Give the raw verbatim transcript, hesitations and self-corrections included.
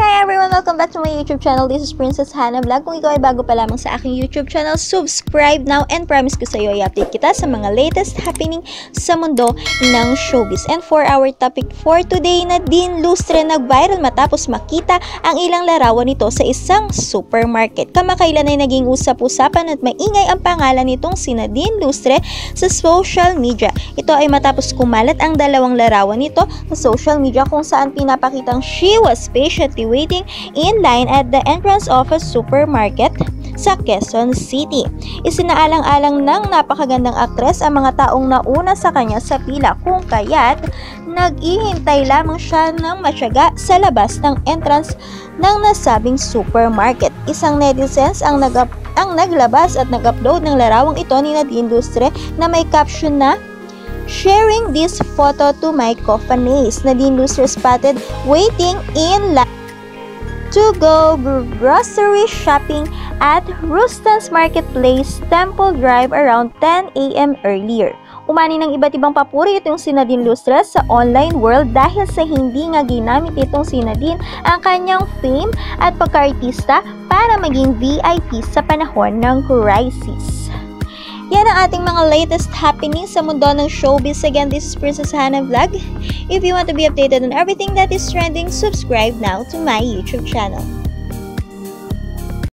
Hi everyone! Welcome back to my YouTube channel. This is Princess Hannah Vlog. Kung ikaw ay bago pa lamang sa aking YouTube channel, subscribe now and promise ko sa iyo i-update kita sa mga latest happening sa mundo ng showbiz. And for our topic for today, Nadine Lustre nag-viral matapos makita ang ilang larawan nito sa isang supermarket. Kamakailan ay naging usap-usapan at maingay ang pangalan nitong si Nadine Lustre sa social media. Ito ay matapos kumalat ang dalawang larawan nito sa social media kung saan pinapakitang she was patiently waiting in line at the entrance of a supermarket sa Quezon City. Isinaalang-alang ng napakagandang aktres ang mga taong nauna sa kanya sa pila kung kaya't nag-ihintay lamang siya ng matyaga sa labas ng entrance ng nasabing supermarket. Isang netizens ang, nag ang naglabas at nag-upload ng larawang ito ni Nadine Lustre na may caption na "Sharing this photo to my coffanace. Nadine Lustre spotted waiting in line to go grocery shopping at Rustan's Marketplace, Temple Drive around ten A M earlier." Umani ng iba't ibang papuri itong si Nadine Lustre sa online world dahil sa hindi nga ginamit itong si Nadine ang kanyang fame at pagka-artista para maging V I P sa panahon ng crisis. Yan ang ating mga latest happenings sa mundo ng showbiz. Again, this is Princess Hannah Vlog. If you want to be updated on everything that is trending, subscribe now to my YouTube channel.